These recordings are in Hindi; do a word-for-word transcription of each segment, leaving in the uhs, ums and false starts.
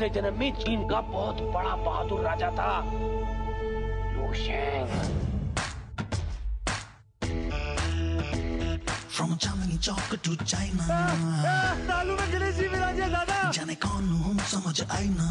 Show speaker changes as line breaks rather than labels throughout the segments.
पिछले जन्म में चीन का बहुत बड़ा बहादुर राजा था, लू शेंग।
From Chandni Chowk to China,
तालू में गणेश जी विराज है दादा।
जाने कौन हूँ समझ आई ना।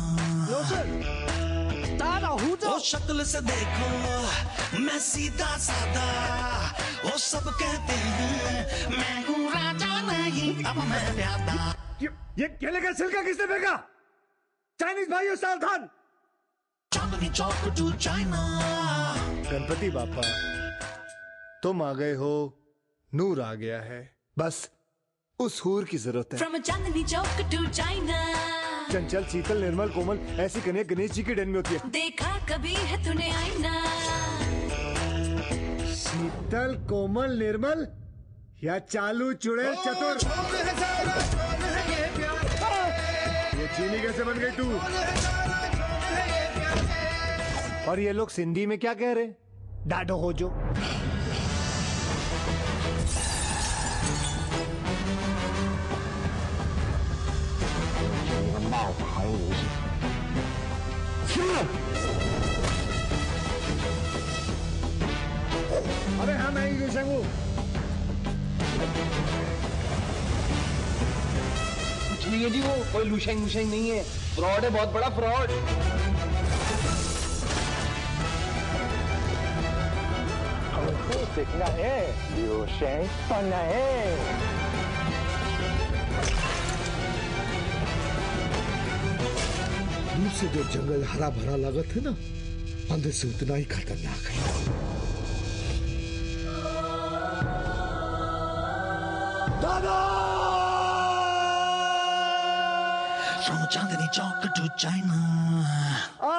दादा हूँ तो।
ओ शक्ल से देखो मैं सीधा साधा, वो सब कहते हैं मैं हूँ राजा नहीं अब मैं प्यादा।
ये, ये केले का छिलका किसने फेंका? चाइनीज भाइयों सावधान।
Chandni Chowk to China.
गणपति बापा तुम आ गए हो, नूर आ गया है, बस उस हूर की जरूरत है।
From Chandni Chowk to China.
चंचल शीतल निर्मल कोमल ऐसी कन्या गणेश जी के डन में होती है।
देखा कभी है तूने आईना?
शीतल कोमल निर्मल या चालू चुड़ैल चतुर? ये चीनी कैसे बन गई तू? और ये लोग सिंधी में क्या कह रहे? डाडो हो जो। अरे हाँ मैं ही लूशेंग हूँ।
कुछ नहीं है जी, वो कोई लूशेंग लूशेंग नहीं है, फ्रॉड है, बहुत बड़ा फ्रॉड।
हमको सीखना है, लूशेंग बनना है। दूर से जो जंगल हरा भरा लागत है ना, अंदर से उतना ही खतरनाक है। दादा!
From Chandni Chowk to China.